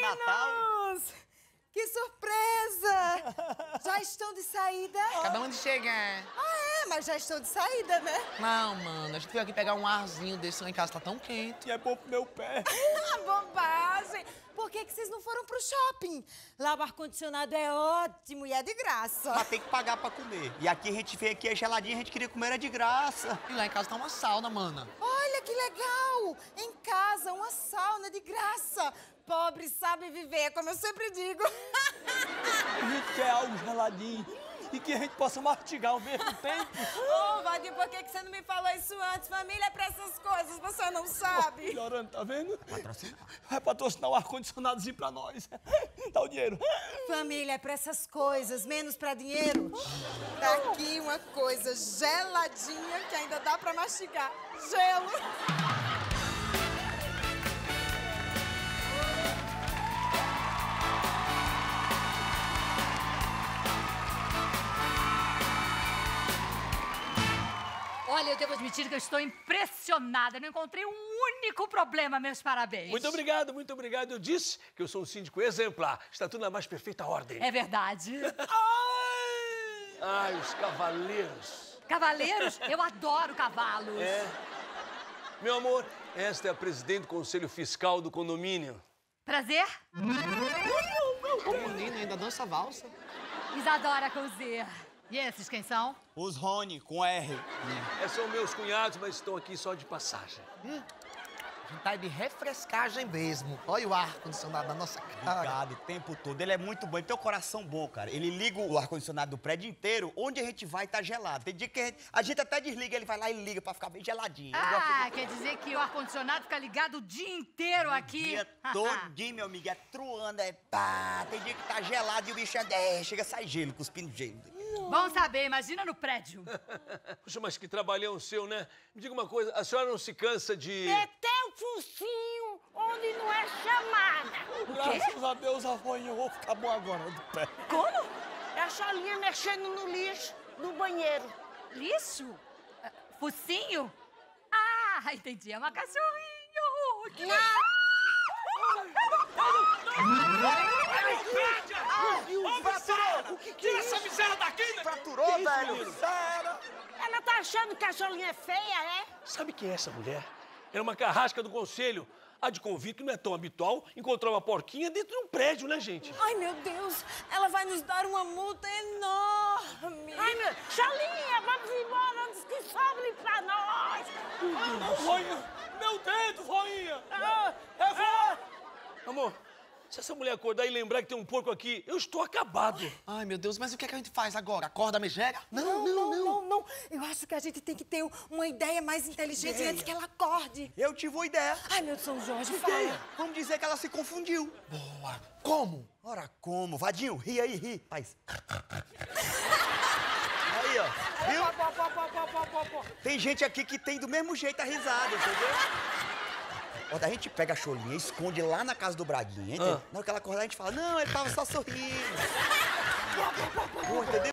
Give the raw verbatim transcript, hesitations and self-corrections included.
Natal. Que surpresa! Já estão de saída? Acabamos de chegar. Ah, é? Mas já estão de saída, né? Não, mano, a gente veio aqui pegar um arzinho desse lá em casa, tá tão quente. E é bom pro meu pé. Ah, bobagem! Por que que vocês não foram pro shopping? Lá o ar-condicionado é ótimo e é de graça. Mas tem que pagar pra comer. E aqui a gente veio aqui, é geladinho, a gente queria comer, era de graça. E lá em casa tá uma sauna, mana. Olha que legal! Em casa, uma sauna de graça. Pobre sabe viver, como eu sempre digo. A gente quer algo geladinho e que a gente possa mastigar ao mesmo tempo. Ô, oh, Vadinho, por que que você não me falou isso antes? Família é pra essas coisas, você não sabe. Melhorando, tá vendo? Patrocinar. Vai patrocinar o ar-condicionadozinho pra nós. Dá o dinheiro. Família é pra essas coisas, menos pra dinheiro. Tá aqui uma coisa geladinha que ainda dá pra mastigar. Gelo. Olha, eu devo admitir que eu estou impressionada. Não encontrei um único problema, meus parabéns. Muito obrigado, muito obrigado. Eu disse que eu sou um síndico exemplar. Está tudo na mais perfeita ordem. É verdade. Ai, Ai os cavaleiros. Cavaleiros? Eu adoro cavalos. É. Meu amor, esta é a presidente do Conselho Fiscal do condomínio. Prazer. O menino ainda dança valsa. Isadora com Z. E esses quem são? Os Rony, com R. É, são meus cunhados, mas estão aqui só de passagem. Hum, a gente tá de refrescagem mesmo. Olha o ar-condicionado na nossa cara. Ligado o tempo todo. Ele é muito bom, ele tem um coração bom, cara. Ele liga o ar-condicionado do prédio inteiro, onde a gente vai tá gelado. Tem dia que a gente, a gente até desliga, ele vai lá e liga pra ficar bem geladinho. Eu gosto Ah, quer dizer que o ar-condicionado fica ligado o dia inteiro aqui? O dia todinho, meu amigo, é truando, é pá. Tem dia que tá gelado e o bicho é, chega, sai gelo, cuspindo gelo. Bom saber, imagina no prédio. Puxa, mas que trabalhão seu, né? Me diga uma coisa, a senhora não se cansa de... Meter o focinho onde não é chamada. Graças a Deus, a voinha, eu vou ficar bom agora do pé. Como? É a Cholinha mexendo no lixo do banheiro. Lixo? Ah, Focinho? Ah, entendi. É uma cachorrinho. Que... Fraturou! Tira essa miséria daqui, né? Fraturou, velho? Ela tá achando que a Cholinha é feia, é? Sabe quem é essa mulher? Era uma carrasca do conselho. A de convite que não é tão habitual encontrar uma porquinha dentro de um prédio, né, gente? Ai, meu Deus, ela vai nos dar uma multa enorme. Ai, meu... Cholinha, vamos embora antes que sobre pra nós. Voinha! Meu dedo, voinha! Ah, É vó! Amor, se essa mulher acordar e lembrar que tem um porco aqui, eu estou acabado. Ai, meu Deus, mas o que é que a gente faz agora? Acorda a megera? Não, não, não, não. Eu acho que a gente tem que ter uma ideia mais inteligente Ideia? antes que ela acorde. Eu tive uma ideia. Ai, meu São Jorge, fala. Vamos dizer que ela se confundiu. Boa. Como? Ora, como? Vadinho, ri aí, ri. Faz. Aí, ó. Viu? pó, pó, pó, pó, pó, pó, pó. Tem gente aqui que tem do mesmo jeito a risada, entendeu? Ó, daí a gente pega a Cholinha, esconde lá na casa do Braguinha, entendeu? Ah. Na hora que ela acordar, a gente fala, não, ele tava só sorrindo. Pô, entendeu?